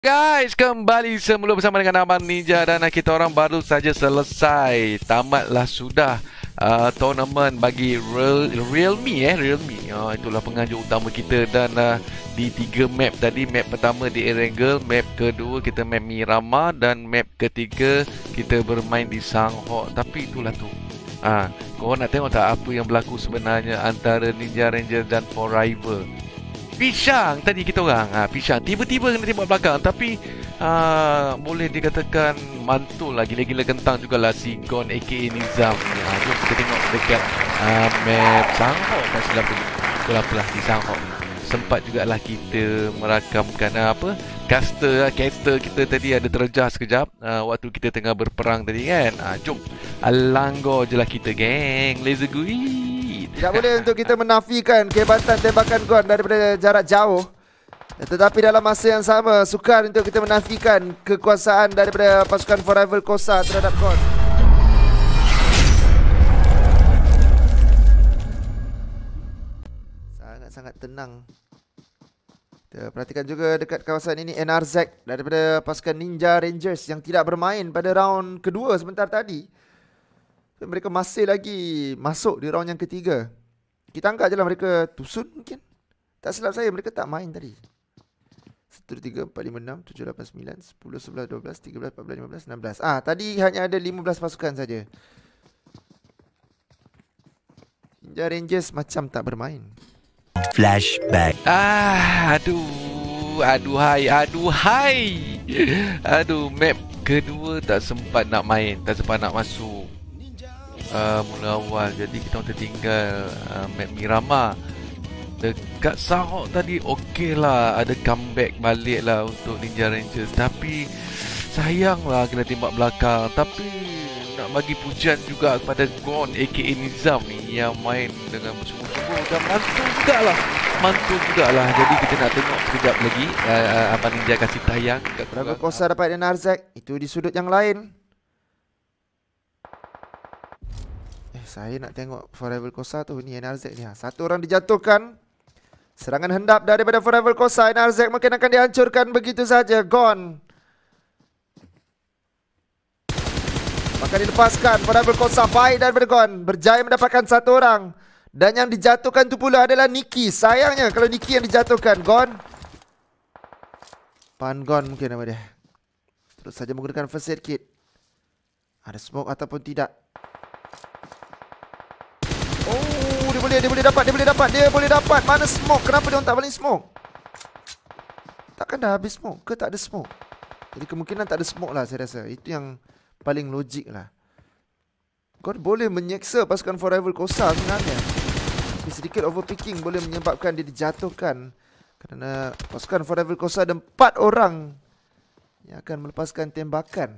Guys, kembali semula bersama dengan Abang Ninja dan kita orang baru saja selesai. Tamatlah sudah tournament bagi Realme. Itulah penganjur utama kita dan di 3 map tadi. Map pertama di Erangel, map kedua kita map Miramar dan map ketiga kita bermain di Sanghok. Tapi itulah tu. Korang nak tengok tak apa yang berlaku sebenarnya antara Ninja Ranger dan Forever? Pisang tadi kita orang Pisang tiba-tiba kena tembak belakang. Tapi boleh dikatakan mantul lah. Gila-gila kentang jugalah si Gon aka Nizam. Jom kita tengok dekat map Sanghok. Tak silap lah di Sanghok ni. Sempat jugalah kita merakamkan caster kita tadi ada terjah sekejap waktu kita tengah berperang tadi kan. Jom langgar je lah kita geng. Let's go. Tidak boleh untuk kita menafikan kehebatan tembakan Gon daripada jarak jauh. Tetapi dalam masa yang sama, sukar untuk kita menafikan kekuasaan daripada pasukan Forever Kosa terhadap Gon. Sangat-sangat tenang. Kita perhatikan juga dekat kawasan ini NRZ daripada pasukan Ninja Rangers yang tidak bermain pada round kedua sebentar tadi. Mereka masih lagi masuk di round yang ketiga. Kita anggap je lah mereka tusun mungkin. Tak silap saya mereka tak main tadi. 1, 2, 3, 4, 5, 6, 7, 8, 9, 10, 11, 12, 13, 14, 15, 16. Tadi hanya ada 15 pasukan saja. Ninja Rangers macam tak bermain. Flashback. Aduh, map kedua tak sempat nak main, tak sempat nak masuk mula awal. Jadi kita tertinggal map Miramar. Dekat Sanghok tadi okey lah, ada comeback balik lah untuk Ninja Rangers. Tapi sayang lah kena tembak belakang. Tapi nak bagi pujian juga kepada Gon aka Nizam ni yang main dengan bersungguh-sungguh dan mantul jugalah. Jadi kita nak tengok sekejap lagi Abang Ninja kasih tayang kat Forever Kosa dapat NRZ. Itu di sudut yang lain. Saya nak tengok Forever Kosa tu. Ni NRZ ni. Satu orang dijatuhkan. Serangan hendap daripada Forever Kosa. NRZ mungkin akan dihancurkan begitu saja. Gon. Maka dilepaskan. Forever Kosa baik daripada Gon. Berjaya mendapatkan satu orang. Dan yang dijatuhkan tu pula adalah Nikki. Sayangnya kalau Nikki yang dijatuhkan. Gon. Pan Gon mungkin nama dia. Terus saja menggunakan first aid kit. Ada smoke ataupun tidak. Oh, dia boleh dapat. Mana smoke? Kenapa dia orang tak balik smoke? Takkan dah habis smoke ke tak ada smoke? Jadi kemungkinan tak ada smoke lah saya rasa. Itu yang paling logik lah. Kau boleh menyeksa pasukan Forever Kosa sebenarnya. Tapi sedikit overpicking boleh menyebabkan dia dijatuhkan. Kerana pasukan Forever Kosa ada 4 orang yang akan melepaskan tembakan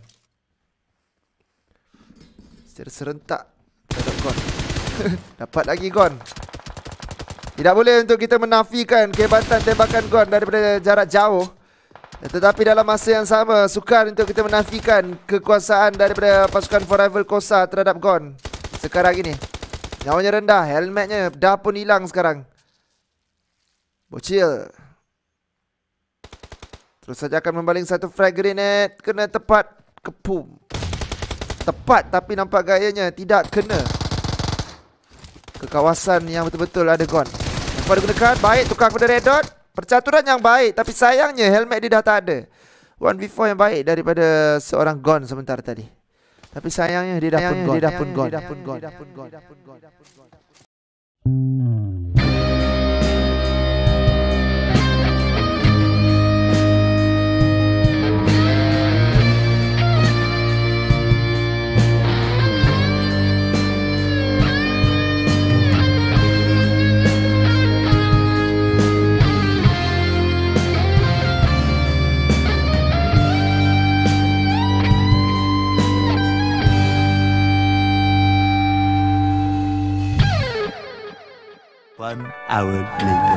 secara serentak terhadap Gon. Dapat lagi Gon. Tidak boleh untuk kita menafikan kehebatan tembakan Gon daripada jarak jauh. Tetapi dalam masa yang sama, sukar untuk kita menafikan kekuasaan daripada pasukan Forever Kosa terhadap Gon. Sekarang ini nyawanya rendah, helmetnya dah pun hilang sekarang. Bocil terus saja akan membaling satu frag grenade. Kena tepat. Kepum. Tepat tapi nampak gayanya tidak kena ke kawasan yang betul-betul ada Gon. Yang pada gunakan baik, tukar kepada red dot. Percaturan yang baik, tapi sayangnya helmet dia dah tak ada. 1v4 yang baik daripada seorang Gon sebentar tadi. Tapi sayangnya dia dah pun Gon. One hour later.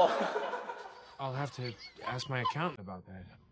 I'll have to ask my accountant about that.